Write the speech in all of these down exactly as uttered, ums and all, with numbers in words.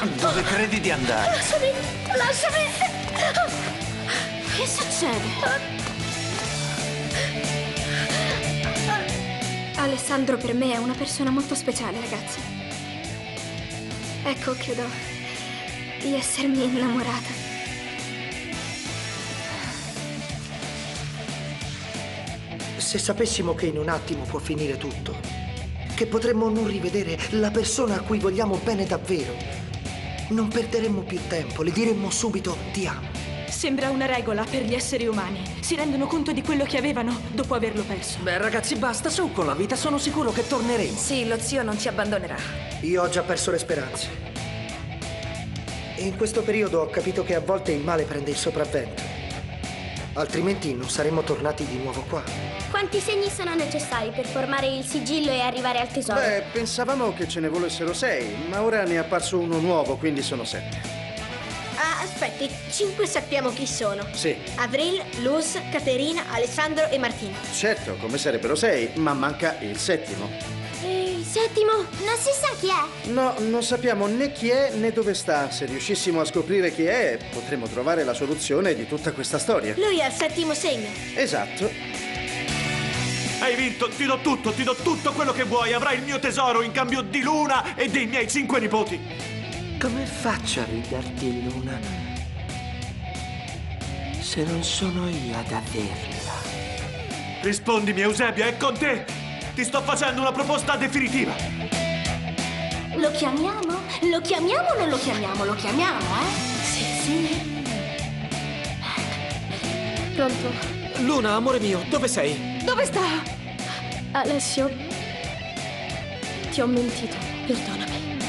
Dove credi di andare? Lasciami! Lasciami! Che succede? Alessandro per me è una persona molto speciale, ragazzi. Ecco, credo di essermi innamorata. Se sapessimo che in un attimo può finire tutto, che potremmo non rivedere la persona a cui vogliamo bene davvero, non perderemmo più tempo, le diremmo subito ti amo. Sembra una regola per gli esseri umani. Si rendono conto di quello che avevano dopo averlo perso. Beh, ragazzi, basta, su con la vita, sono sicuro che torneremo. Sì, lo zio non ci abbandonerà. Io ho già perso le speranze. E in questo periodo ho capito che a volte il male prende il sopravvento. Altrimenti non saremmo tornati di nuovo qua. Quanti segni sono necessari per formare il sigillo e arrivare al tesoro? Beh, pensavamo che ce ne volessero sei, ma ora ne è apparso uno nuovo, quindi sono sette. Ah, aspetti, cinque sappiamo chi sono. Sì. Avril, Luz, Caterina, Alessandro e Martina. Certo, come sarebbero sei, ma manca il settimo. E il settimo? Non si sa chi è. No, non sappiamo né chi è né dove sta. Se riuscissimo a scoprire chi è, potremmo trovare la soluzione di tutta questa storia. Lui è il settimo segno. Esatto. Hai vinto, ti do tutto, ti do tutto quello che vuoi. Avrai il mio tesoro in cambio di Luna e dei miei cinque nipoti. Come faccio a ridarti Luna se non sono io ad averla? Rispondimi, Eusebia, è con te. Ti sto facendo una proposta definitiva. Lo chiamiamo? Lo chiamiamo o non lo chiamiamo? Lo chiamiamo, eh? Sì, sì. Pronto? Luna, amore mio, dove sei? Dove sta? Alessio, ti ho mentito, perdonami.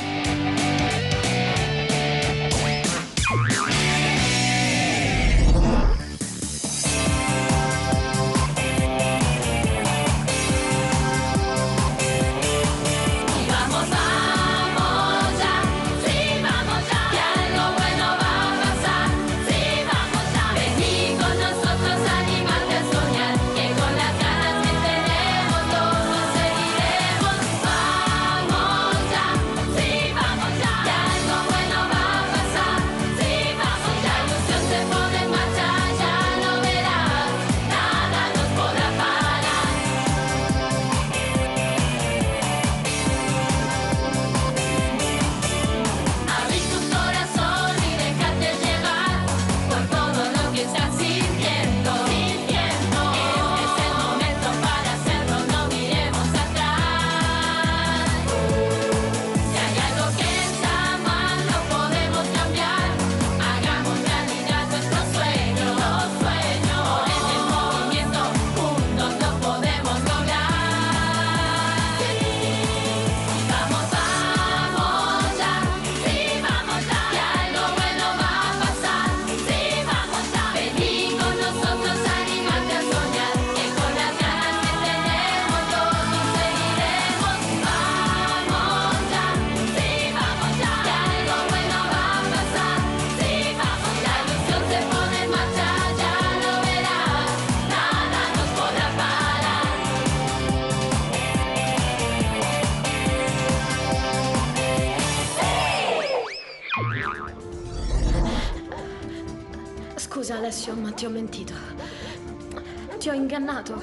Scusa Alessio, ma ti ho mentito. Ti ho ingannato.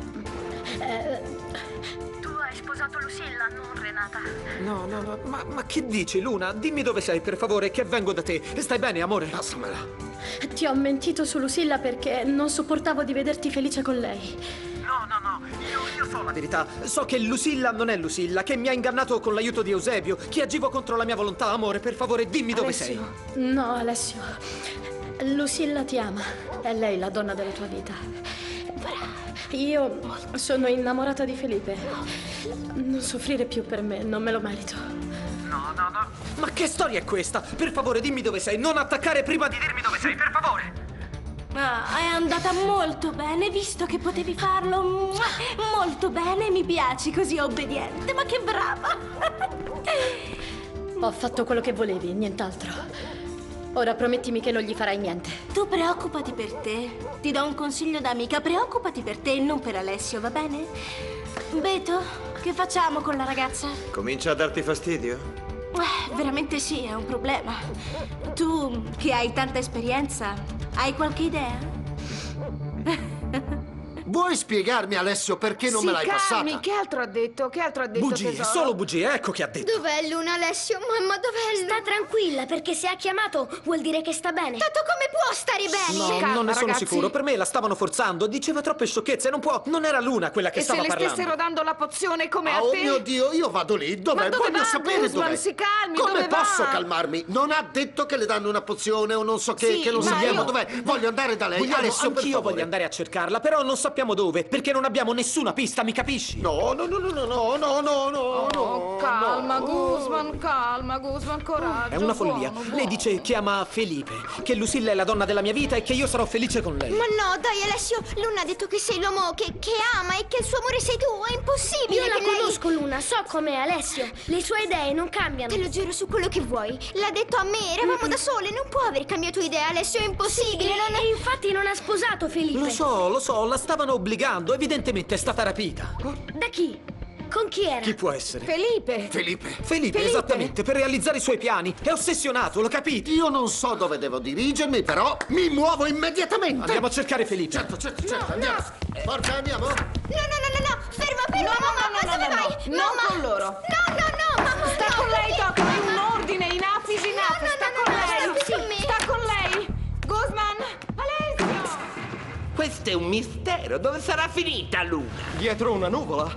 Eh, tu hai sposato Lucilla, non Renata. No, no, no, ma, ma che dici, Luna? Dimmi dove sei, per favore, che vengo da te. Stai bene, amore? Passamela. Ti ho mentito su Lucilla perché non sopportavo di vederti felice con lei. No, no, no, io, io so la verità. So che Lucilla non è Lucilla, che mi ha ingannato con l'aiuto di Eusebio, che agivo contro la mia volontà. Amore, per favore, dimmi dove Alessio, sei. No, Alessio. Lucilla ti ama. È lei la donna della tua vita. Io sono innamorata di Felipe. Non soffrire più per me, non me lo merito. No, no, no. Ma che storia è questa? Per favore, dimmi dove sei. Non attaccare prima di dirmi dove sei, per favore. Ah, è andata molto bene, visto che potevi farlo. Molto bene, mi piaci così obbediente, ma che brava! Ho fatto quello che volevi, nient'altro. Ora promettimi che non gli farai niente. Tu preoccupati per te. Ti do un consiglio da amica, preoccupati per te e non per Alessio, va bene? Beto, che facciamo con la ragazza? Comincia a darti fastidio? Eh, veramente sì, è un problema. Tu, che hai tanta esperienza, hai qualche idea? Vuoi spiegarmi, Alessio, perché non sì, me l'hai calmi. passata? Che altro ha detto? Che altro ha detto, Bugie, tesoro? solo bugie, ecco che ha detto. Dov'è Luna, Alessio? Mamma, dov'è Luna? Sta tranquilla, perché se ha chiamato vuol dire che sta bene. Tato, come può stare bene? No, calma, non ne sono ragazzi. sicuro. Per me la stavano forzando. Diceva troppe sciocchezze. Non può. Non era Luna quella che E se stava le parlando. stessero dando la pozione come a Oh te? mio Dio, io vado lì. Dov'è? Ma dove Voglio va, sapere Guzman? dov'è. Si calmi, Come dove posso va? calmarmi? Non ha detto che le danno una pozione o non so che, Sì, che non ma sappiamo io- dov'è. Voglio andare da lei. Vogliamo, Alessio, per anch'io favore. voglio andare a cercarla, però non sappiamo dove, perché non abbiamo nessuna pista, mi capisci? No, no, no, no, no, no, no, no, no, Oh, no. calma, no. Guzman, calma, Guzman, coraggio. È una follia. buono, Lei buono. dice che ama Felipe, che Lucilla è la donna della mia vita e che io sarò felice con lei. Ma no, dai, Alessio, Luna ha detto che sei l'uomo che, che ama e che il suo amore sei tu. È impossibile Io la che lei... conosco Luna, so com'è Alessio. Le sue idee non cambiano. Te lo giuro su quello che vuoi. L'ha detto a me, eravamo da sole, non può aver cambiato idea, Alessio, è impossibile. non è... E infatti non ha sposato Felipe. Lo so, lo so, la stavano obbligando, evidentemente è stata rapita. Da chi? Con chi era? Chi può essere? Felipe. Felipe, Felipe, Felipe? esattamente, per realizzare i suoi piani. È ossessionato, lo capite? io non so dove devo dirigermi, però mi muovo immediatamente. Andiamo a cercare Felipe. Certo, certo, certo, andiamo. Forza, andiamo. No, no, no, no, no, ferma, ferma, No, no, mamma, no, no, dove no, no, vai? non Mamma. con loro. No, no, no, mamma, Sta no, con lei, perché? Toto, è un ordine, enough is enough. No, no, Sta no, con no, no, lei. sta qui con me. Sta con lei. Guzman, Alessio. Questo è un mistero. Dove sarà finita Luna? Dietro una nuvola.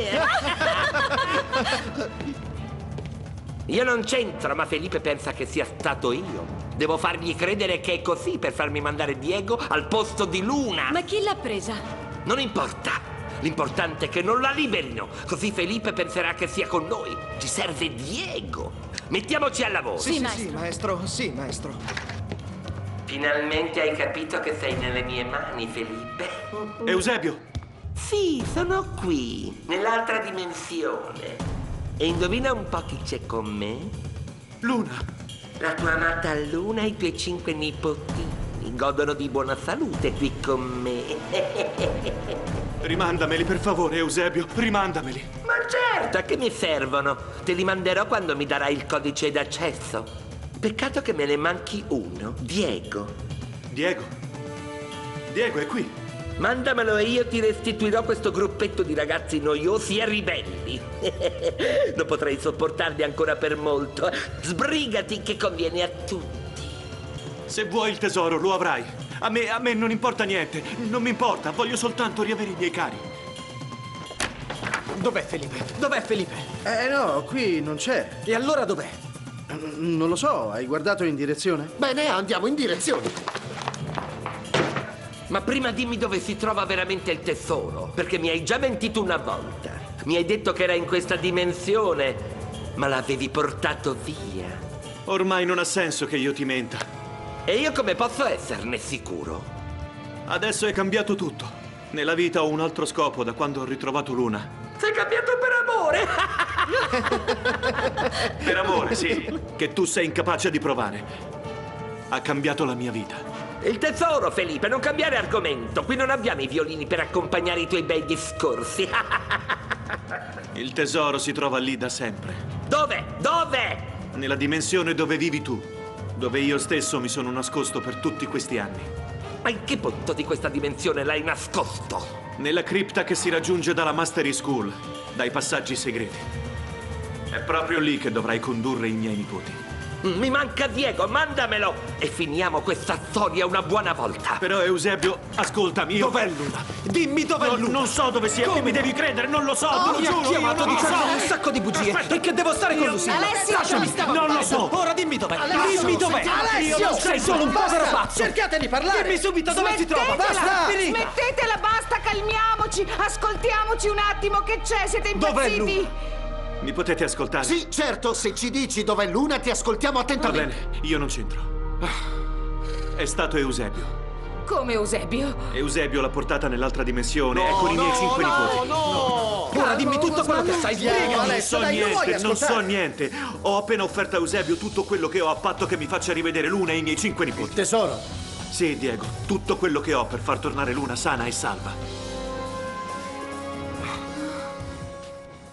Io non c'entro, ma Felipe pensa che sia stato io. Devo fargli credere che è così per farmi mandare Diego al posto di Luna. Ma chi l'ha presa? Non importa. L'importante è che non la liberino. Così Felipe penserà che sia con noi. Ci serve Diego. Mettiamoci al lavoro. Sì, sì, sì, maestro. Sì, maestro. Finalmente hai capito che sei nelle mie mani, Felipe? Eusebio! Sì, sono qui, nell'altra dimensione. E indovina un po' chi c'è con me? Luna! La tua amata Luna e i tuoi cinque nipotini godono di buona salute qui con me. Rimandameli, per favore, Eusebio, rimandameli. Ma certo, a che mi servono? Te li manderò quando mi darai il codice d'accesso. Peccato che me ne manchi uno, Diego. Diego? Diego è qui. Mandamelo e io ti restituirò questo gruppetto di ragazzi noiosi e ribelli. Non potrei sopportarli ancora per molto. Sbrigati che conviene a tutti. Se vuoi il tesoro, lo avrai. A me, a me non importa niente. Non mi importa, voglio soltanto riavere i miei cari. Dov'è Felipe? Dov'è Felipe? Eh no, qui non c'è. E allora dov'è? Non lo so, hai guardato in direzione? Bene, andiamo in direzione. Ma prima dimmi dove si trova veramente il tesoro, perché mi hai già mentito una volta. Mi hai detto che era in questa dimensione, ma l'avevi portato via. Ormai non ha senso che io ti menta. E io come posso esserne sicuro? Adesso è cambiato tutto. Nella vita ho un altro scopo da quando ho ritrovato Luna. Sei cambiato per amore! Per amore, sì, che tu sei incapace di provare. Ha cambiato la mia vita. Il tesoro, Felipe, non cambiare argomento. Qui non abbiamo i violini per accompagnare i tuoi bei discorsi. Il tesoro si trova lì da sempre. Dove? Dove? Nella dimensione dove vivi tu. Dove io stesso mi sono nascosto per tutti questi anni. Ma in che punto di questa dimensione l'hai nascosto? Nella cripta che si raggiunge dalla Mastery School, dai passaggi segreti. È proprio lì che dovrai condurre i miei nipoti. Mi manca Diego, mandamelo! E finiamo questa storia una buona volta. Però Eusebio, ascoltami, io... Dov'è Luna? Dimmi dov'è Non, Luna! non so dove sia, Come? mi devi credere, non lo so, te lo Mi ha giuro, chiamato io non lo dicendo so. un sacco di bugie. Aspetta. E che devo stare con Io- Lucilla. Alessio! Lasciami stare. Non lo so. Ora dimmi dov'è. Alessio, Dimmi dov'è. Alessio, Io non sei solo un povero pazzo. Cercate di parlare! Dimmi subito dove si trova. Smettetela! Basta, finita. Smettetela, basta, calmiamoci! Ascoltiamoci un attimo, che c'è? Siete Dov'è impazziti? Mi potete ascoltare? Sì, certo, se ci dici dov'è Luna ti ascoltiamo Va attentamente. bene, io non c'entro. È stato Eusebio. Come Eusebio? Eusebio l'ha portata nell'altra dimensione, No, è con i miei no, cinque no, nipoti. no. Ora dimmi tutto quello che sai. Andiamo, Sbrigati. Non Alessio, so dai, non vuoi niente, non so ascoltare? niente. Ho appena offerto a Eusebio tutto quello che ho a patto che mi faccia rivedere Luna e i miei cinque nipoti. Tesoro, Sì, Diego, tutto quello che ho per far tornare Luna sana e salva.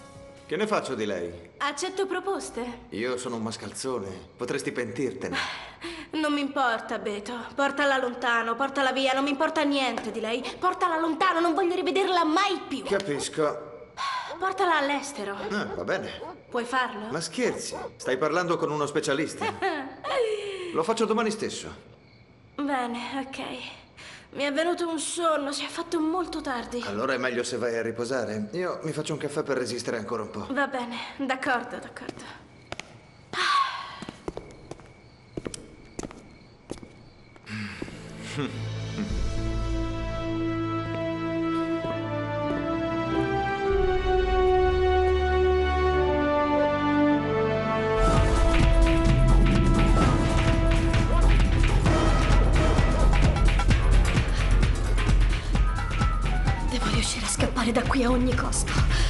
Che ne faccio di lei? Accetto proposte. Io sono un mascalzone. Potresti pentirtene. Non mi importa, Beto. Portala lontano, portala via, non mi importa niente di lei. Portala lontano, non voglio rivederla mai più. Capisco. Portala all'estero. Ah, va bene. Puoi farlo? Ma scherzi? Stai parlando con uno specialista? Lo faccio domani stesso. Bene, ok. Mi è venuto un sonno, si è fatto molto tardi. Allora è meglio se vai a riposare. Io mi faccio un caffè per resistere ancora un po'. Va bene, d'accordo, d'accordo. Devo riuscire a scappare da qui a ogni costo.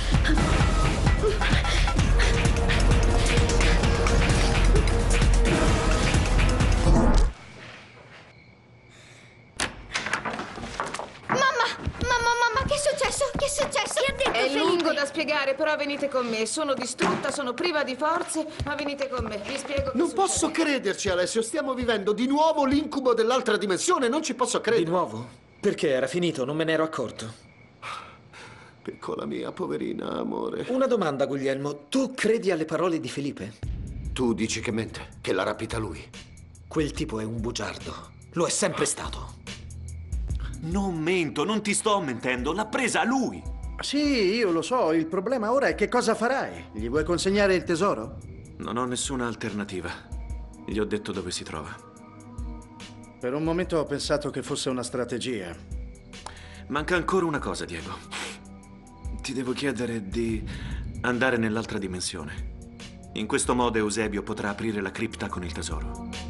Che è successo? Che ha detto È Felipe? lungo da spiegare, però venite con me. Sono distrutta, sono priva di forze, ma venite con me. Vi spiego che Non succede. posso crederci, Alessio. Stiamo vivendo di nuovo l'incubo dell'altra dimensione. Non ci posso credere. Di nuovo? Perché era finito? Non me ne ero accorto. Piccola mia, poverina, amore. Una domanda, Guglielmo. Tu credi alle parole di Felipe? Tu dici che mente, che l'ha rapita lui. Quel tipo è un bugiardo. Lo è sempre stato. Non mento, non ti sto mentendo. L'ha presa lui. Sì, io lo so. Il problema ora è che cosa farai? Gli vuoi consegnare il tesoro? Non ho nessuna alternativa. Gli ho detto dove si trova. Per un momento ho pensato che fosse una strategia. Manca ancora una cosa, Diego. Ti devo chiedere di andare nell'altra dimensione. In questo modo Eusebio potrà aprire la cripta con il tesoro.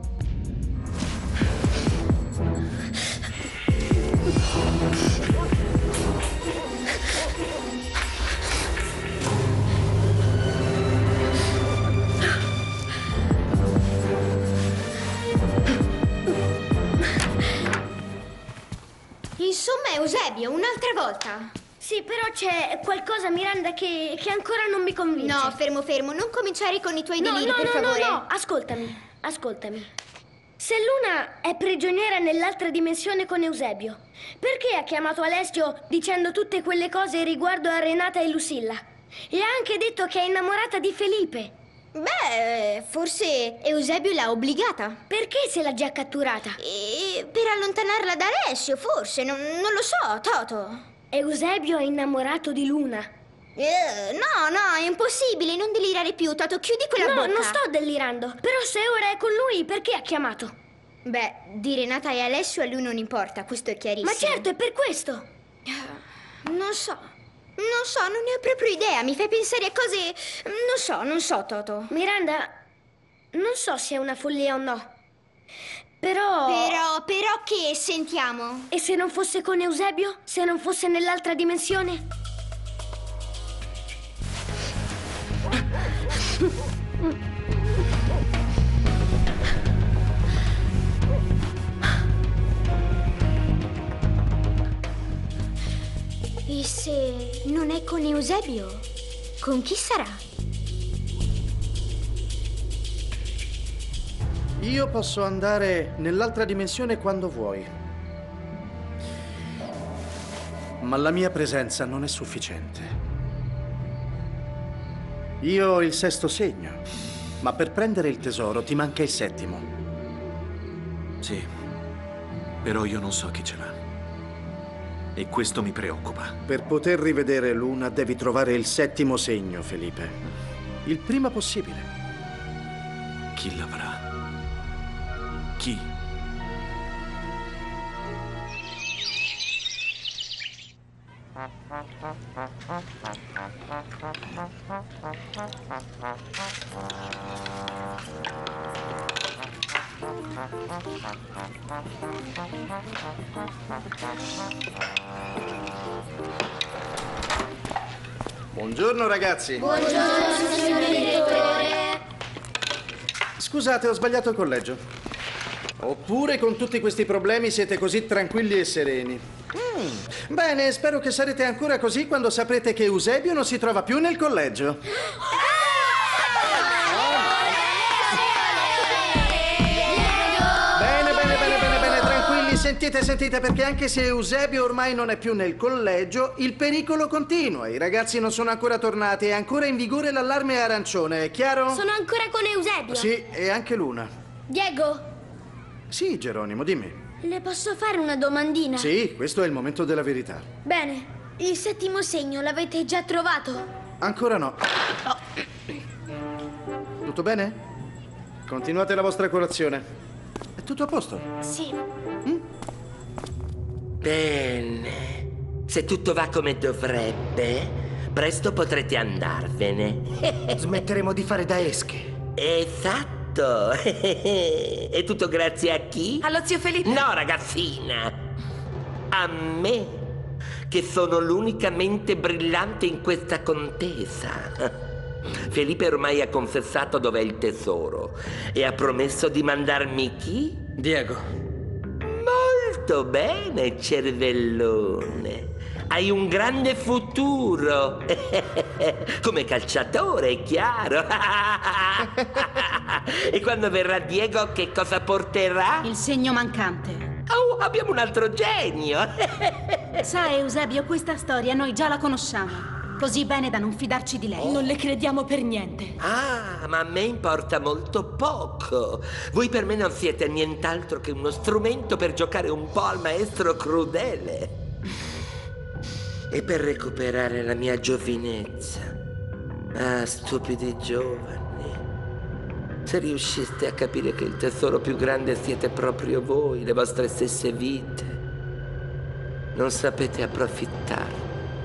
Insomma, Eusebio, un'altra volta. Sì, però c'è qualcosa, Miranda, che, che ancora non mi convince. No, fermo, fermo, non cominciare con i tuoi No, deliri, no, per no, favore. no, no, ascoltami, ascoltami. Se Luna è prigioniera nell'altra dimensione con Eusebio, perché ha chiamato Alessio dicendo tutte quelle cose riguardo a Renata e Lucilla? E ha anche detto che è innamorata di Felipe. Beh, forse Eusebio l'ha obbligata. Perché se l'ha già catturata? E per allontanarla da Alessio, forse, non, non lo so, Toto. Eusebio è innamorato di Luna. Eh, no, no, è impossibile, non delirare più, Toto, chiudi quella no, bocca. No, non sto delirando. Però se ora è con lui, perché ha chiamato? Beh, di Renata e Alessio a lui non importa, questo è chiarissimo. Ma certo, è per questo. Non so, non so, non ne ho proprio idea, mi fai pensare a cose... Non so, non so, Toto. Miranda, non so se è una follia o no. Però... Però, però che? Sentiamo. E se non fosse con Eusebio? Se non fosse nell'altra dimensione? E se non è con Eusebio, con chi sarà? Io posso andare nell'altra dimensione quando vuoi. Ma la mia presenza non è sufficiente. Io ho il sesto segno, ma per prendere il tesoro ti manca il settimo. Sì, però io non so chi ce l'ha. E questo mi preoccupa. Per poter rivedere Luna devi trovare il settimo segno, Felipe. Il prima possibile. Chi l'avrà? Chi? Buongiorno, ragazzi. Buongiorno, signor direttore. Scusate, ho sbagliato il collegio. Oppure con tutti questi problemi siete così tranquilli e sereni. Mm, bene, spero che sarete ancora così quando saprete che Eusebio non si trova più nel collegio. Bene, bene, bene, bene, bene, tranquilli, sentite, sentite, perché anche se Eusebio ormai non è più nel collegio, il pericolo continua. I ragazzi non sono ancora tornati, è ancora in vigore l'allarme arancione, è chiaro? Sono ancora con Eusebio. Sì, e anche Luna. Diego? Sì, Geronimo, dimmi. Le posso fare una domandina? Sì, questo è il momento della verità. Bene, il settimo segno l'avete già trovato? Ancora no. Oh. Tutto bene? Continuate la vostra colazione. È tutto a posto? Sì. Mm? Bene. Se tutto va come dovrebbe, presto potrete andarvene. Smetteremo di fare da esche. Esatto. È tutto grazie a chi? Allo zio Felipe. No, ragazzina. A me, che sono l'unica mente brillante in questa contesa. Felipe ormai ha confessato dov'è il tesoro e ha promesso di mandarmi chi? Diego. Molto bene, cervellone. Hai un grande futuro. Come calciatore, è chiaro. E quando verrà Diego, che cosa porterà? Il segno mancante. Oh, abbiamo un altro genio. Sa, Eusebio, questa storia noi già la conosciamo. Così bene da non fidarci di lei. Non le crediamo per niente. Ah, ma a me importa molto poco. Voi per me non siete nient'altro che uno strumento per giocare un po' al maestro crudele. E per recuperare la mia giovinezza. Ah, stupidi giovani. Se riusciste a capire che il tesoro più grande siete proprio voi, le vostre stesse vite, non sapete approfittare.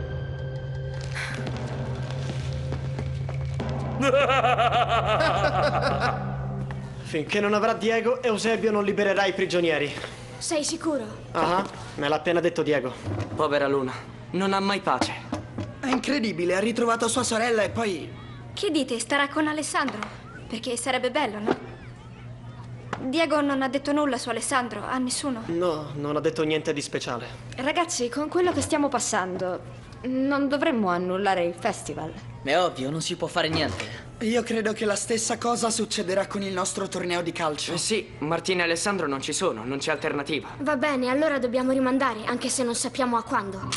Finché non avrà Diego, Eusebio non libererà i prigionieri. Sei sicuro? Ah, me l'ha appena detto Diego. Povera Luna, non ha mai pace. È incredibile, ha ritrovato sua sorella e poi... Che dite, starà con Alessandro? Perché sarebbe bello, no? Diego non ha detto nulla su Alessandro, a nessuno. No, non ha detto niente di speciale. Ragazzi, con quello che stiamo passando, non dovremmo annullare il festival. È ovvio, non si può fare niente. Io credo che la stessa cosa succederà con il nostro torneo di calcio. Eh sì, Martina e Alessandro non ci sono, non c'è alternativa. Va bene, allora dobbiamo rimandare, anche se non sappiamo a quando.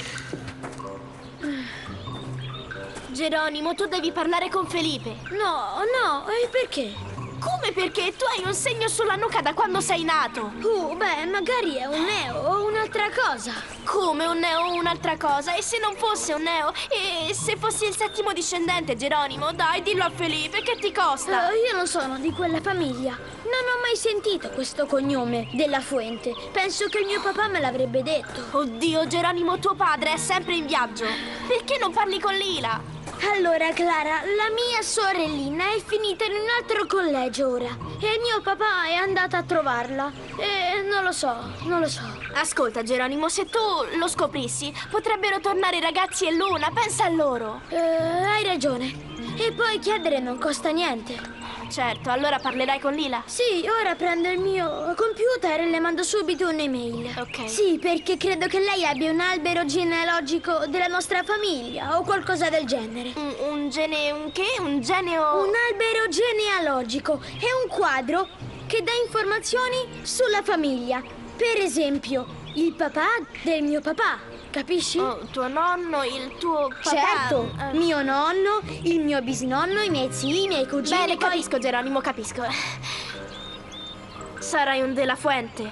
Geronimo, tu devi parlare con Felipe. No, no, e perché? Come perché? Tu hai un segno sulla nuca da quando sei nato. Uh, beh, magari è un neo o un'altra cosa. Come un neo o un'altra cosa? E se non fosse un neo? E se fossi il settimo discendente, Geronimo? Dai, dillo a Felipe, che ti costa? Uh, io non sono di quella famiglia. Non ho mai sentito questo cognome, Della Fuente. Penso che il mio papà me l'avrebbe detto. Oddio, Geronimo, tuo padre è sempre in viaggio. Perché non parli con Lila? Allora, Clara, la mia sorellina è finita in un altro collegio ora. E mio papà è andato a trovarla. E non lo so, non lo so. Ascolta, Geronimo, se tu lo scoprissi, potrebbero tornare i ragazzi e Luna. Pensa a loro. Eh, hai ragione. E poi chiedere non costa niente. Certo, allora parlerai con Lila? Sì, ora prendo il mio computer e le mando subito un'email. Ok. Sì, perché credo che lei abbia un albero genealogico della nostra famiglia o qualcosa del genere. Un, un gene... un che? Un geneo... Un albero genealogico. È un quadro che dà informazioni sulla famiglia. Per esempio, il papà del mio papà. Capisci? Oh, tuo nonno, il tuo papà. Certo, uh... mio nonno, il mio bisnonno, i miei zii, i miei cugini. Bene, poi... capisco, Geronimo, capisco. Sarai un Della Fuente.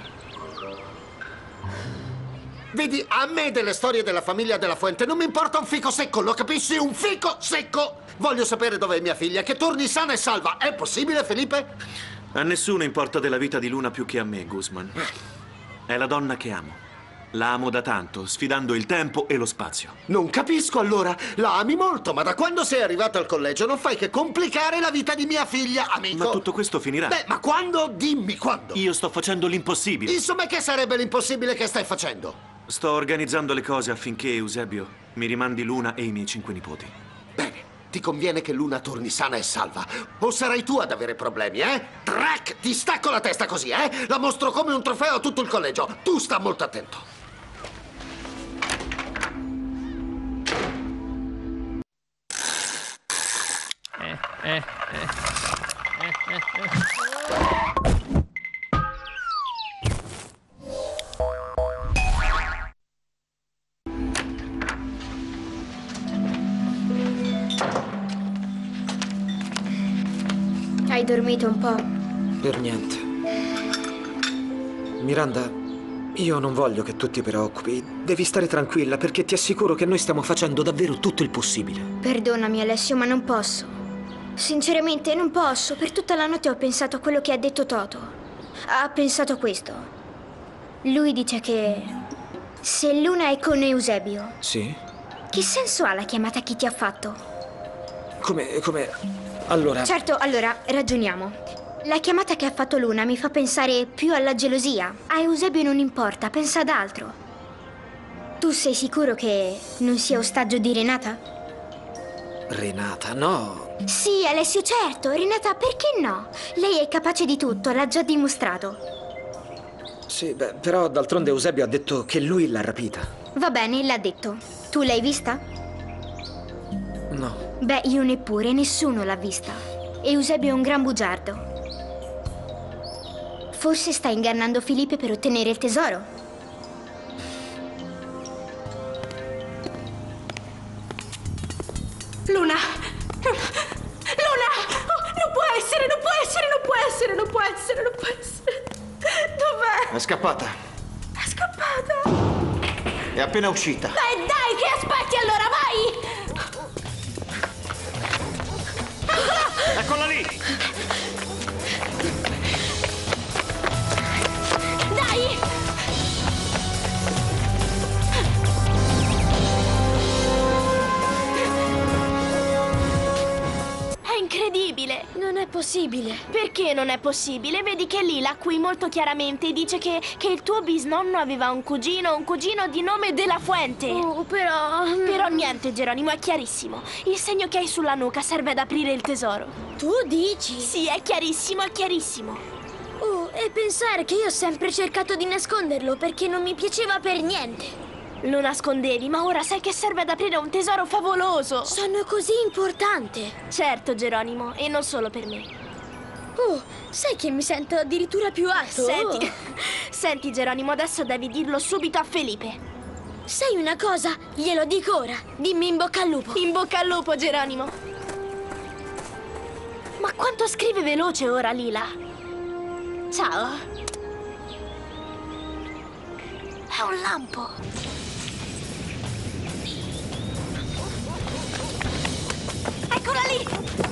Vedi, a me delle storie della famiglia Della Fuente non mi importa un fico secco, lo capisci? Un fico secco! Voglio sapere dov'è mia figlia, che torni sana e salva. È possibile, Felipe? A nessuno importa della vita di Luna più che a me, Guzman. È la donna che amo. La amo da tanto, sfidando il tempo e lo spazio. Non capisco allora. La ami molto, ma da quando sei arrivato al collegio non fai che complicare la vita di mia figlia, amico. Ma tutto questo finirà. Beh, ma quando? Dimmi quando. Io sto facendo l'impossibile. Insomma, che sarebbe l'impossibile che stai facendo? Sto organizzando le cose affinché Eusebio mi rimandi Luna e i miei cinque nipoti. Bene, ti conviene che Luna torni sana e salva. O sarai tu ad avere problemi, eh? Track, ti stacco la testa così, eh? La mostro come un trofeo a tutto il collegio. Tu sta molto attento. eh, eh, eh, eh. Hai dormito un po'? Per niente. Miranda, io non voglio che tu ti preoccupi. Devi stare tranquilla perché ti assicuro che noi stiamo facendo davvero tutto il possibile. Perdonami, Alessio, ma non posso. Sinceramente, non posso. Per tutta la notte ho pensato a quello che ha detto Toto. Ha pensato questo. Lui dice che se Luna è con Eusebio, Sì? che senso ha la chiamata che ti ha fatto? Come... come... Allora... Certo, allora, ragioniamo. La chiamata che ha fatto Luna mi fa pensare più alla gelosia. A Eusebio non importa, pensa ad altro. Tu sei sicuro che non sia ostaggio di Renata? Renata, no. Sì, Alessio, certo. Renata, perché no? Lei è capace di tutto, l'ha già dimostrato. Sì, beh, però d'altronde Eusebio ha detto che lui l'ha rapita. Va bene, l'ha detto. Tu l'hai vista? No. Beh, io neppure, nessuno l'ha vista. Eusebio è un gran bugiardo. Forse sta ingannando Filippo per ottenere il tesoro. Luna! Luna! Oh, non può essere, non può essere, non può essere, non può essere, non può essere. Dov'è? È scappata. È scappata. È appena uscita. Dai, dai, che aspetti allora, vai! Eccola lì! Dai! È incredibile! Non è possibile. Perché non è possibile? Vedi che Lila qui molto chiaramente dice che, che il tuo bisnonno aveva un cugino, un cugino di nome De La Fuente. Oh, però... Però niente, Geronimo, è chiarissimo. Il segno che hai sulla nuca serve ad aprire il tesoro. Tu dici? Sì, è chiarissimo, è chiarissimo. Oh, e pensare che io ho sempre cercato di nasconderlo perché non mi piaceva per niente. Lo nascondevi, ma ora sai che serve ad aprire un tesoro favoloso. Sono così importante. Certo, Geronimo, e non solo per me. Oh, sai che mi sento addirittura più alto? Senti, senti Geronimo, adesso devi dirlo subito a Felipe. Sai una cosa? Glielo dico ora. Dimmi in bocca al lupo. In bocca al lupo, Geronimo. Ma quanto scrive veloce ora, Lila. Ciao. È un lampo. Eccola lì!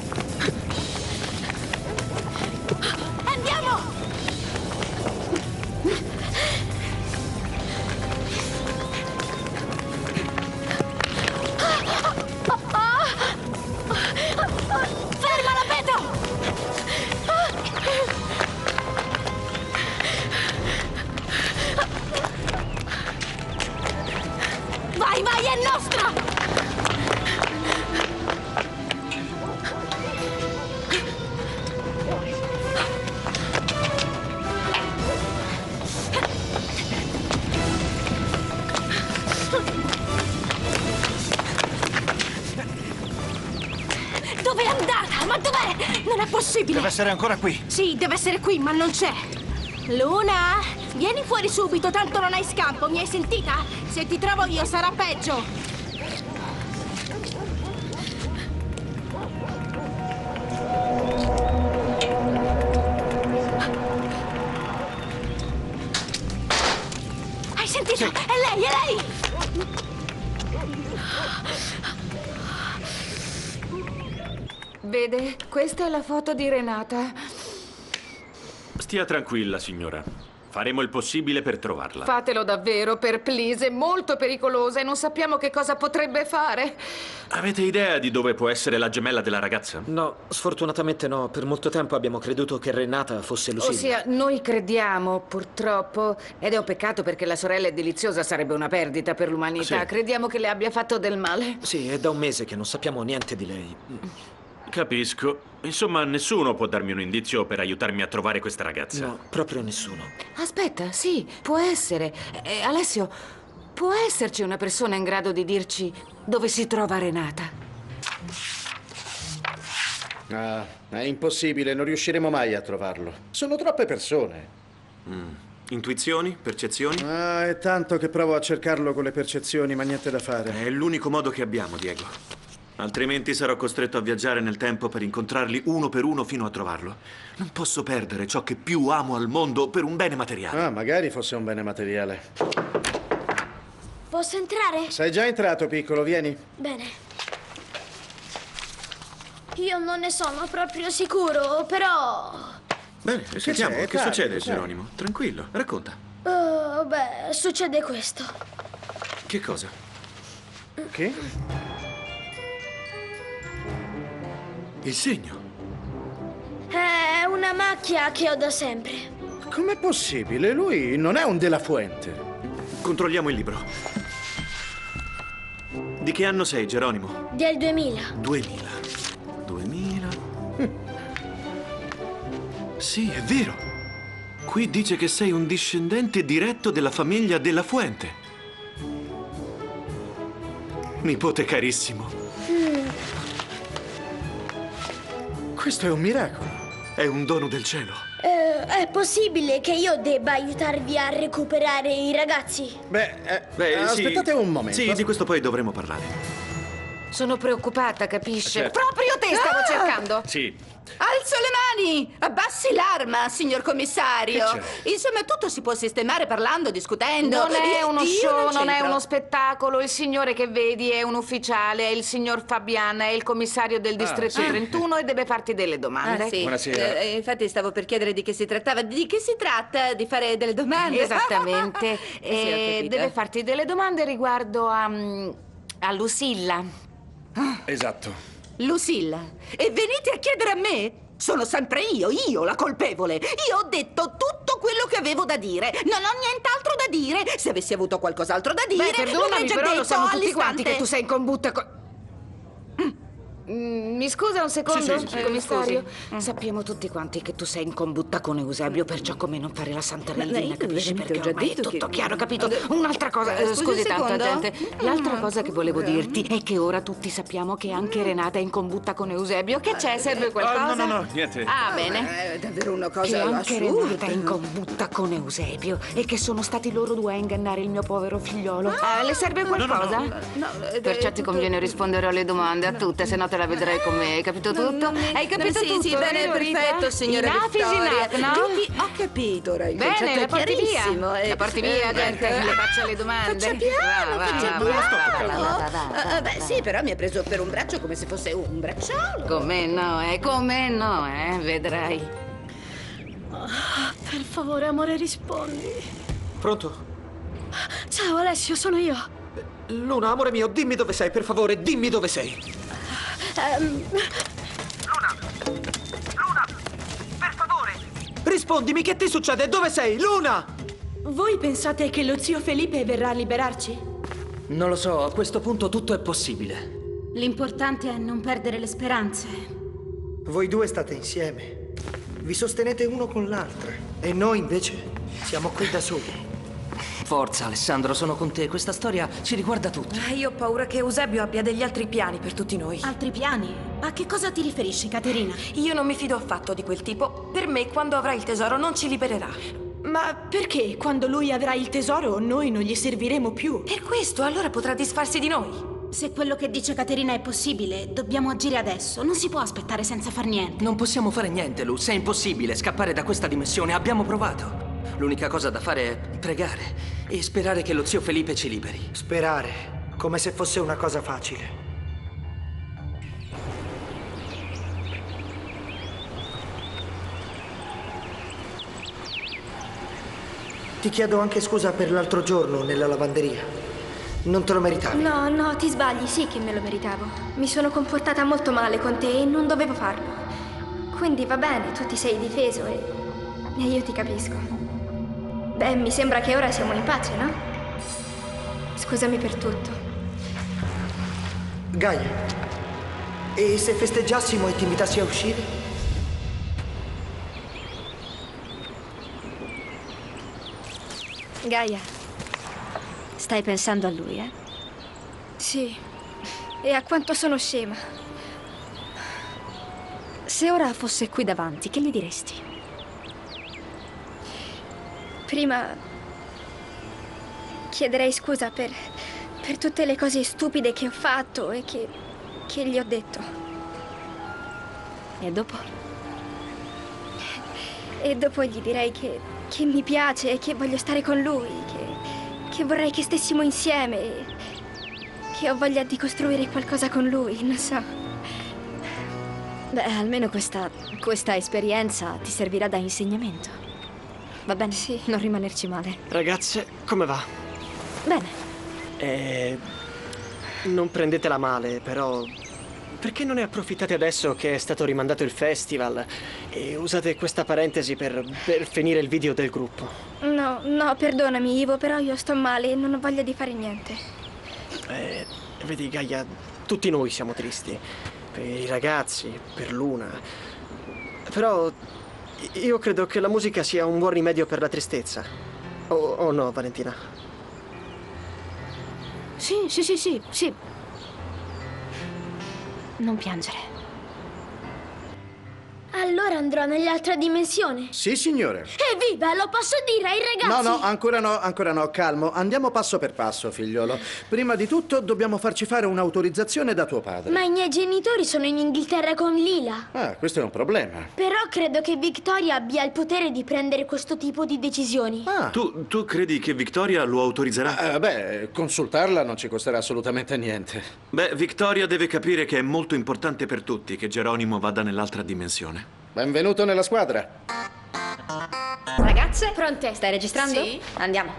Andiamo! Fermala, Peto! Vai, vai, è nostra! Dove è andata? Ma dov'è? Non è possibile! Deve essere ancora qui. Sì, deve essere qui, ma non c'è. Luna, vieni fuori subito, tanto non hai scampo, mi hai sentita? Se ti trovo io sarà peggio. Hai sentito? Sì. È lei, è lei! Vede, questa è la foto di Renata. Stia tranquilla, signora. Faremo il possibile per trovarla. Fatelo davvero, per please, è molto pericolosa e non sappiamo che cosa potrebbe fare. Avete idea di dove può essere la gemella della ragazza? No, sfortunatamente no. Per molto tempo abbiamo creduto che Renata fosse Lucilla. Ossia, noi crediamo, purtroppo, ed è un peccato perché la sorella è deliziosa, sarebbe una perdita per l'umanità. Sì. Crediamo che le abbia fatto del male. Sì, è da un mese che non sappiamo niente di lei. Capisco. Insomma, nessuno può darmi un indizio per aiutarmi a trovare questa ragazza. No, proprio nessuno. Aspetta, sì, può essere. Eh, Alessio, può esserci una persona in grado di dirci dove si trova Renata? Ah, è impossibile, non riusciremo mai a trovarlo. Sono troppe persone. Mm. Intuizioni? Percezioni? Ah, è tanto che provo a cercarlo con le percezioni, ma niente da fare. È l'unico modo che abbiamo, Diego. Altrimenti sarò costretto a viaggiare nel tempo per incontrarli uno per uno fino a trovarlo. Non posso perdere ciò che più amo al mondo per un bene materiale. Ah, magari fosse un bene materiale. Posso entrare? Sei già entrato, piccolo, vieni. Bene. Io non ne sono proprio sicuro, però... Bene, sentiamo. c'è? Che Dai, succede, dai. Geronimo? Tranquillo, racconta. Oh, beh, succede questo. Che cosa? Che? Il segno. È una macchia che ho da sempre. Com'è possibile? Lui non è un De La Fuente. Controlliamo il libro. Di che anno sei, Geronimo? Del duemila. duemila. duemila. Sì, è vero. Qui dice che sei un discendente diretto della famiglia De La Fuente. Nipote carissimo. Mm. Questo è un miracolo. È un dono del cielo. Eh, è possibile che io debba aiutarvi a recuperare i ragazzi? Beh, eh, Beh, sì. aspettate un momento. Sì, di questo poi dovremo parlare. Sono preoccupata, capisce? Certo. Proprio te stavo Ah! cercando. Sì. Alzo le mani! Abbassi l'arma, signor commissario! Che Insomma, tutto si può sistemare parlando, discutendo. Non è Io- uno io show, non è c'entro. uno spettacolo. Il signore che vedi è un ufficiale, è il signor Fabian, è il commissario del distretto sì. trentuno e deve farti delle domande. Ah, sì. Buonasera. Eh, infatti stavo per chiedere di che si trattava. Di che si tratta? Di fare delle domande? Esattamente. Sì, ho E capito. deve farti delle domande riguardo a, mm, a Lucilla. Esatto. Lucilla, e venite a chiedere a me? Sono sempre io, io la colpevole. Io ho detto tutto quello che avevo da dire. Non ho nient'altro da dire. Se avessi avuto qualcos'altro da dire, Beh, perdonami, l'avrei già però detto lo sanno tutti all'istante. quanti che tu sei in combutta con... Mm, Mi scusa un secondo, Sì, sì, sì, sì. commissario? Scusi. Mm. Sappiamo tutti quanti che tu sei in combutta con Eusebio, perciò come non fare la santa Ma- ma reina, io capisci? veramente Perché ho già ormai è detto tutto che- chiaro, capito? Eh, Un'altra cosa, eh, eh, scusi scusi un tanto, secondo. gente. L'altra Mm. cosa che volevo dirti è che ora tutti sappiamo che anche Renata è in combutta con Eusebio. Che c'è? Serve qualcosa? Ah, no, no, no, niente. Ah, bene. È davvero una Che cosa anche assurda. Renata è in combutta con Eusebio e che sono stati loro due a ingannare il mio povero figliolo. Ah, le serve qualcosa? No, eh, Perciò eh, ti tutto- conviene rispondere alle domande, a tutte, se no te la vedrai con me. Hai capito Non- tutto? non mi- Hai capito sì, tutto? Sì, bene, vero, Rita? perfetto, signora Enough is Vittoria. enough, no? Quindi ho capito ora, il Bene, concetto la è porti chiarissimo. via. eh. La porti via, Eh, gente, eh, le faccia le domande. Faccia piano, Va, va, faccia va, piano. va, va, va, va, va, va, Eh, Beh, va. sì, però mi ha preso per un braccio come se fosse un bracciolo. Come no, eh? Come no, eh? Vedrai. Per favore, amore, rispondi. Pronto? Ciao, Alessio, sono io. Luna, amore mio, dimmi dove sei, per favore, dimmi dove sei. Ehm, Rispondimi, che ti succede? Dove sei? Luna! Voi pensate che lo zio Felipe verrà a liberarci? Non lo so, a questo punto tutto è possibile. L'importante è non perdere le speranze. Voi due state insieme. Vi sostenete uno con l'altra. E noi invece siamo qui da soli. Forza, Alessandro, sono con te. Questa storia ci riguarda tutti. Eh, Io ho paura che Eusebio abbia degli altri piani per tutti noi. Altri piani? A che cosa ti riferisci, Caterina? Io non mi fido affatto di quel tipo. Per me, quando avrà il tesoro, non ci libererà. Ma perché quando lui avrà il tesoro noi non gli serviremo più? Per questo, allora potrà disfarsi di noi. Se quello che dice Caterina è possibile, dobbiamo agire adesso. Non si può aspettare senza far niente. Non possiamo fare niente, Luz. È impossibile scappare da questa dimensione. Abbiamo provato. L'unica cosa da fare è pregare e sperare che lo zio Felipe ci liberi. Sperare, come se fosse una cosa facile. Ti chiedo anche scusa per l'altro giorno nella lavanderia. Non te lo meritavi. No, no, ti sbagli, sì che me lo meritavo. Mi sono comportata molto male con te e non dovevo farlo. Quindi va bene, tu ti sei difeso e... e io ti capisco. Beh, mi sembra che ora siamo in pace, no? Scusami per tutto. Gaia, e se festeggiassimo e ti invitassi a uscire? Gaia, stai pensando a lui, eh? Sì, e a quanto sono scema. Se ora fosse qui davanti, che gli diresti? Prima chiederei scusa per, per tutte le cose stupide che ho fatto e che, che gli ho detto. E dopo? E dopo gli direi che, che mi piace e che voglio stare con lui, che, che vorrei che stessimo insieme, e che ho voglia di costruire qualcosa con lui, non so. Beh, almeno questa, questa esperienza ti servirà da insegnamento. Va bene? Sì. Non rimanerci male. Ragazze, come va? Bene. Eh, non prendetela male, però... Perché non ne approfittate adesso che è stato rimandato il festival e usate questa parentesi per, per finire il video del gruppo? No, no, perdonami, Ivo, però io sto male e non ho voglia di fare niente. Eh, vedi, Gaia, tutti noi siamo tristi. Per i ragazzi, per Luna. Però io credo che la musica sia un buon rimedio per la tristezza. O, o no, Valentina? Sì, sì, sì, sì, sì. Non piangere. Allora andrò nell'altra dimensione. Sì, signore. Evviva, lo posso dire ai ragazzi? No, no, ancora no, ancora no, calmo. Andiamo passo per passo, figliolo. Prima di tutto dobbiamo farci fare un'autorizzazione da tuo padre. Ma i miei genitori sono in Inghilterra con Lila. Ah, questo è un problema. Però credo che Victoria abbia il potere di prendere questo tipo di decisioni. Ah. Tu, tu credi che Victoria lo autorizzerà? Eh, beh, consultarla non ci costerà assolutamente niente. Beh, Victoria deve capire che è molto importante per tutti che Geronimo vada nell'altra dimensione. Benvenuto nella squadra. Ragazze, pronte? Stai registrando? Sì. Andiamo.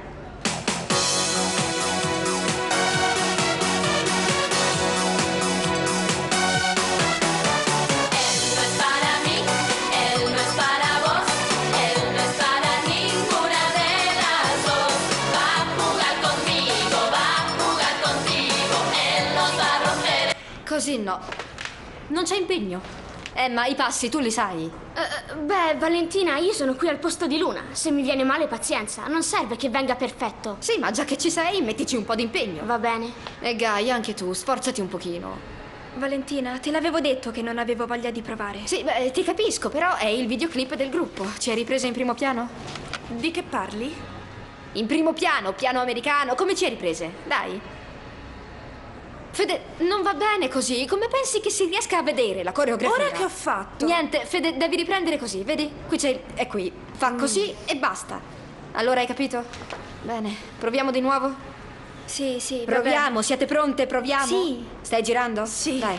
Così no. Non c'è impegno. Emma, i passi tu li sai? Uh, beh, Valentina, io sono qui al posto di Luna. Se mi viene male, pazienza. Non serve che venga perfetto. Sì, ma già che ci sei, mettici un po' di impegno. Va bene. E Gaia, anche tu, sforzati un pochino. Valentina, te l'avevo detto che non avevo voglia di provare. Sì, beh, ti capisco, però è il videoclip del gruppo. Ci hai ripresa in primo piano? Di che parli? In primo piano, piano americano, come ci hai riprese? Dai. Fede, non va bene così. Come pensi che si riesca a vedere la coreografia? Ora che ho fatto? Niente, Fede, devi riprendere così, vedi? Qui c'è il... è qui. Fa così e basta. Allora hai capito? Bene, proviamo di nuovo? Sì, sì, Proviamo, vabbè. siete pronte? Proviamo? Sì. Stai girando? Sì. Dai.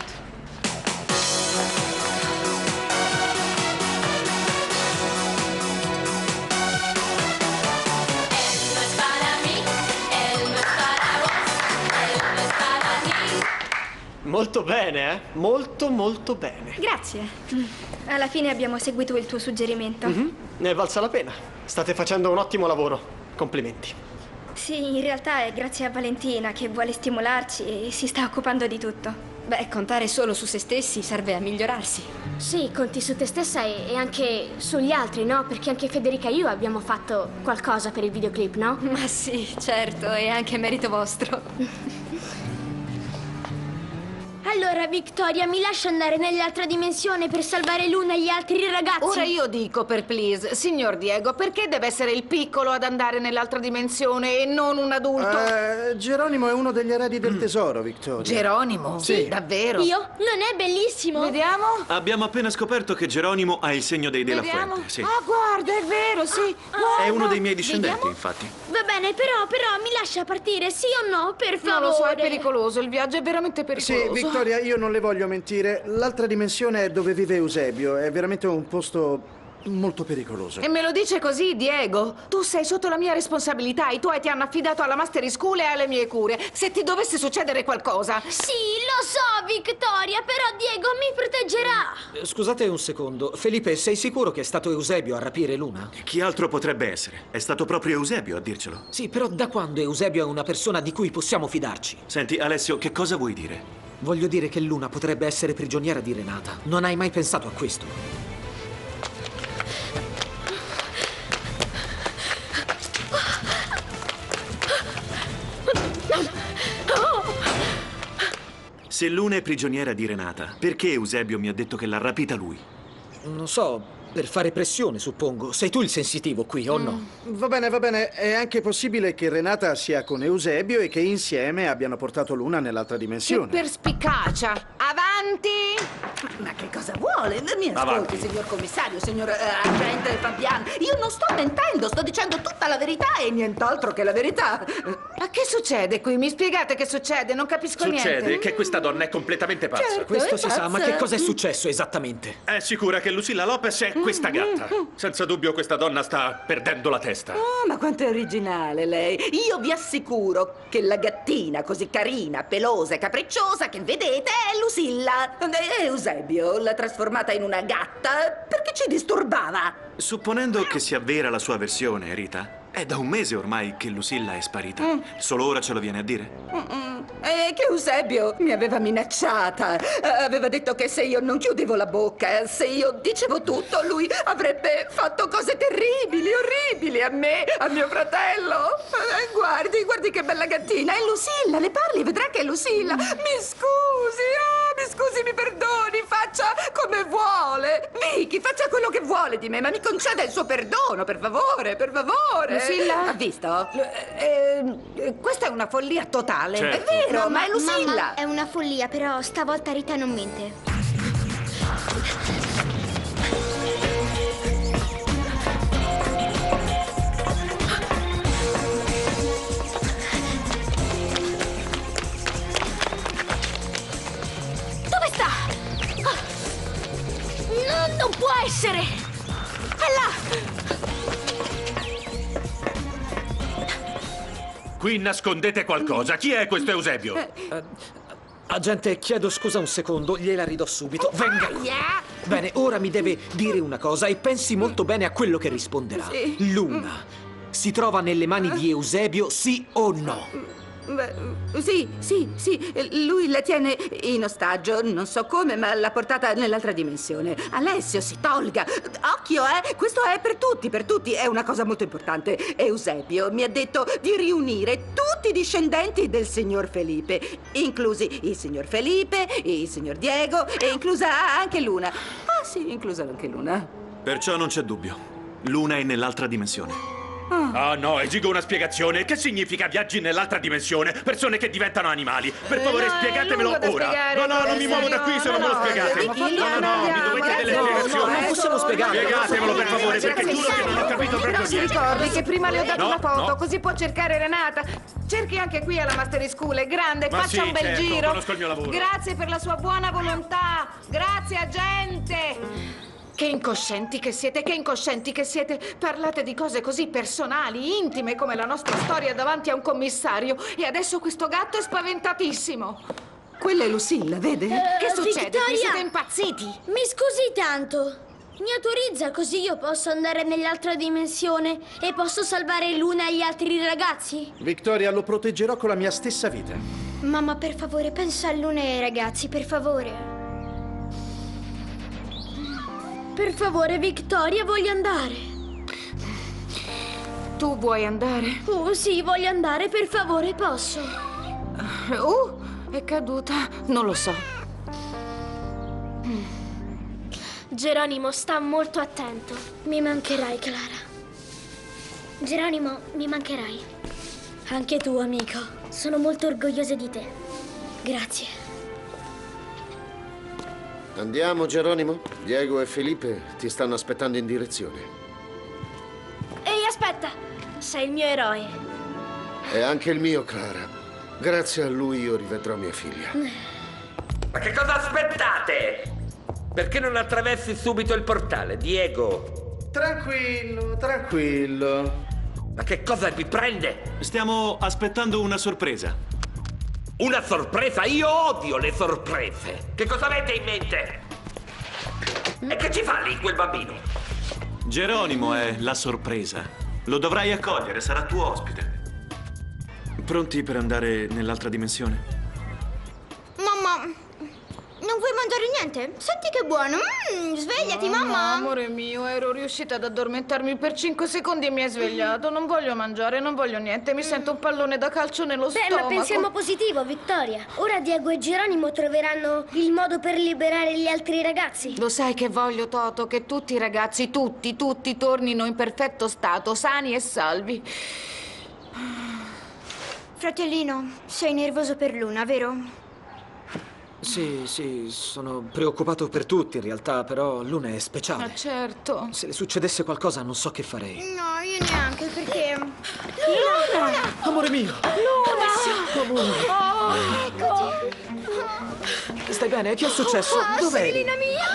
Molto bene, eh? Molto, molto bene. Grazie. Alla fine abbiamo seguito il tuo suggerimento. Mm-hmm. Ne è valsa la pena. State facendo un ottimo lavoro. Complimenti. Sì, in realtà è grazie a Valentina che vuole stimolarci e si sta occupando di tutto. Beh, contare solo su se stessi serve a migliorarsi. Sì, conti su te stessa e, e anche sugli altri, no? Perché anche Federica e io abbiamo fatto qualcosa per il videoclip, no? Ma sì, certo, è anche merito vostro. Allora, Victoria, mi lascia andare nell'altra dimensione per salvare Luna e gli altri ragazzi? Ora io dico, per please, signor Diego, perché deve essere il piccolo ad andare nell'altra dimensione e non un adulto? Eh, Geronimo è uno degli eredi del tesoro, Victoria. Geronimo? Sì. Davvero? Io? Non è bellissimo? Vediamo. Abbiamo appena scoperto che Geronimo ha il segno dei Della Vediamo. Fuente. Sì. Ah, guarda, è vero, sì. Guarda. È uno dei miei discendenti, Vediamo. infatti. Va bene, però, però, mi lascia partire, sì o no? Per favore. Non lo so, è pericoloso, il viaggio è veramente pericoloso. Sì, Victoria, io non le voglio mentire. L'altra dimensione è dove vive Eusebio. È veramente un posto molto pericoloso. E me lo dice così, Diego? Tu sei sotto la mia responsabilità. I tuoi ti hanno affidato alla Master School e alle mie cure. Se ti dovesse succedere qualcosa... Sì, lo so, Victoria, però Diego mi proteggerà. Scusate un secondo. Felipe, sei sicuro che è stato Eusebio a rapire Luna? Chi altro potrebbe essere? È stato proprio Eusebio a dircelo. Sì, però da quando Eusebio è una persona di cui possiamo fidarci? Senti, Alessio, che cosa vuoi dire? Voglio dire che Luna potrebbe essere prigioniera di Renata. Non hai mai pensato a questo? Se Luna è prigioniera di Renata, perché Eusebio mi ha detto che l'ha rapita lui? non so, per fare pressione, suppongo. Sei tu il sensitivo qui, o no? Va bene, va bene. È anche possibile che Renata sia con Eusebio e che insieme abbiano portato Luna nell'altra Che dimensione. perspicacia! Avanti! Ma che cosa vuole? Mi ascolti, Avanti. signor commissario, signor eh, agente Fabian. Io non sto mentendo, sto dicendo tutta la verità e nient'altro che la verità. Ma che succede qui? Mi spiegate che succede? Non capisco niente. Succede che questa donna è completamente pazza. Certo, Questo è si sa, ma pazza. che cosa è successo esattamente? È sicura che Lucilla Lopez è questa gatta. Senza dubbio questa donna sta perdendo la testa. Oh, ma quanto è originale lei. Io vi assicuro che la gattina così carina, pelosa e capricciosa che vedete è Lucilla. E Eusebio l'ha trasformata in una gatta perché ci disturbava. Supponendo che sia vera la sua versione, Rita, è da un mese ormai che Lucilla è sparita. Mm. Solo ora ce lo viene a dire? Mm-mm. E che Eusebio mi aveva minacciata. Eh, Aveva detto che se io non chiudevo la bocca, se io dicevo tutto, lui avrebbe fatto cose terribili, orribili a me, a mio fratello. Eh, Guardi, guardi che bella gattina. È Lucilla, le parli, vedrà che è Lucilla. Mi scusi, ah, mi scusi, mi perdoni, faccia come vuole. Vicky, faccia quello che vuole di me, ma mi conceda il suo perdono, per favore, per favore. Lucilla? Ha visto? Eh, eh, questa è una follia totale. Certo. È vero, ma è Lucilla. Mamma, è una follia, però stavolta Rita non mente. Dove sta? Ah. No, non può essere! È là! Qui nascondete qualcosa. Chi è questo Eusebio? Agente, chiedo scusa un secondo, gliela ridò subito. Venga qui. Bene, ora mi deve dire una cosa e pensi molto bene a quello che risponderà. Sì. Luna si trova nelle mani di Eusebio, sì o no? Beh, sì, sì, sì, lui la tiene in ostaggio, non so come, ma l'ha portata nell'altra dimensione. Alessio, si tolga. Occhio, eh, questo è per tutti, per tutti, è una cosa molto importante. Eusebio mi ha detto di riunire tutti i discendenti del signor Felipe, inclusi il signor Felipe, il signor Diego e inclusa anche Luna. Ah, sì, inclusa anche Luna. Perciò non c'è dubbio. Luna è nell'altra dimensione. Ah no, esigo una spiegazione. Che significa viaggi nell'altra dimensione? Persone che diventano animali. Per favore, no, è spiegatemelo lungo da ora. spiegare, No, no, non mi professore, muovo da qui se non me lo no, no, spiegate. no, No, no, no, mi dovete delle no, spiegazioni. no, non possiamo spiegarlo. Spiegatemelo per favore, perché giuro che non ho capito proprio Però si niente. ricordi che prima le ho dato No, una foto, no. così può cercare Renata. Cerchi anche qui alla Master School, è grande, Ma faccia sì, un bel certo, giro. conosco il mio lavoro. Grazie per la sua buona volontà. Grazie, agente. Che incoscienti che siete, che incoscienti che siete. Parlate di cose così personali, intime come la nostra storia davanti a un commissario. E adesso questo gatto è spaventatissimo. Quella è Lucilla, vede? Che succede? Qui Victoria! siete impazziti. Mi scusi tanto. Mi autorizza così io posso andare nell'altra dimensione e posso salvare Luna e gli altri ragazzi? Victoria, lo proteggerò con la mia stessa vita. Mamma, per favore, pensa a Luna e ai ragazzi, per favore. Per favore, Victoria, voglio andare. Tu vuoi andare? Oh, sì, voglio andare, per favore, posso? Uh, è caduta. Non lo so. Geronimo, sta molto attento. Mi mancherai, Clara. Geronimo, mi mancherai. Anche tu, amico. Sono molto orgogliosa di te. Grazie. Andiamo, Geronimo. Diego e Felipe ti stanno aspettando in direzione. Ehi, aspetta! Sei il mio eroe. E anche il mio, Clara. Grazie a lui io rivedrò mia figlia. Ma che cosa aspettate? Perché non attraversi subito il portale, Diego? Tranquillo, tranquillo. Ma che cosa vi prende? Stiamo aspettando una sorpresa. Una sorpresa? Io odio le sorprese. Che cosa avete in mente? E che ci fa lì quel bambino? Geronimo è la sorpresa. Lo dovrai accogliere, sarà tuo ospite. Pronti per andare nell'altra dimensione? Mamma, non vuoi mangiare niente. Senti che buono. Mm, svegliati, No, mamma. amore mio, ero riuscita ad addormentarmi per cinque secondi e mi hai svegliato. Non voglio mangiare, non voglio niente. Mi sento un pallone da calcio nello Beh, stomaco. ma pensiamo positivo, Vittoria. Ora Diego e Geronimo troveranno il modo per liberare gli altri ragazzi. Lo sai che voglio, Toto? Che tutti i ragazzi, tutti, tutti tornino in perfetto stato, sani e salvi. Fratellino, sei nervoso per Luna, vero? Sì, sì, sono preoccupato per tutti in realtà, però Luna è speciale. Ma certo. Se le succedesse qualcosa non so che farei. No, io neanche, perché... Luna! Amore mio! Luna! Amore! Oh, eccoti! Stai bene? Che è successo? Oh, Dov'eri? Serena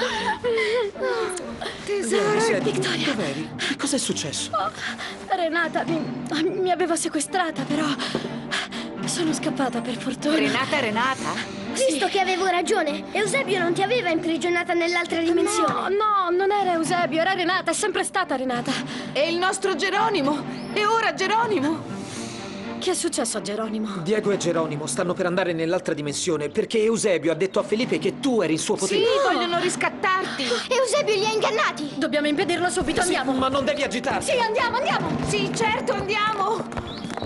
mia! Vieni, siedi. Vittoria. Dov'eri? Che cosa è successo? Oh, Renata mi, mi aveva sequestrata, però sono scappata per fortuna. Renata, Renata? Visto che avevo ragione, Eusebio non ti aveva imprigionata nell'altra dimensione. No, no, non era Eusebio, era Renata, è sempre stata Renata. E il nostro Geronimo? E ora Geronimo? Che è successo a Geronimo? Diego e Geronimo stanno per andare nell'altra dimensione perché Eusebio ha detto a Felipe che tu eri in suo potere. Sì, vogliono riscattarti. Eusebio li ha ingannati. Dobbiamo impedirlo subito, Sì, andiamo. ma non devi agitarti. Sì, andiamo, andiamo. Sì, certo, andiamo.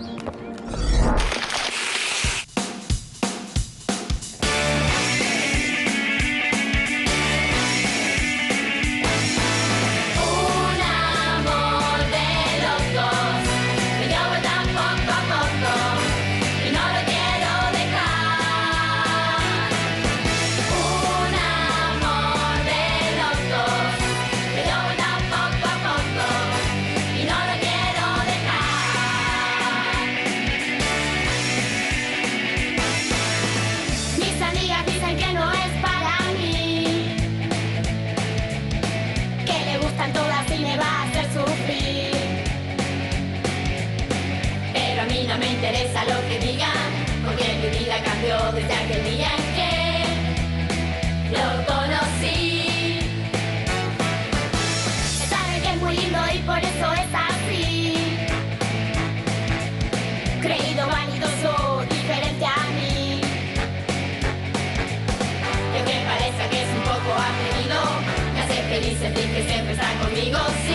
Interesa lo que digan, porque mi vida cambió desde aquel día en que lo conocí. Saben que es muy lindo y por eso es así. Creído, vanidoso, diferente a mí. Y aunque parezca que es un poco atrevido, me hace feliz sentir que siempre está conmigo, sí.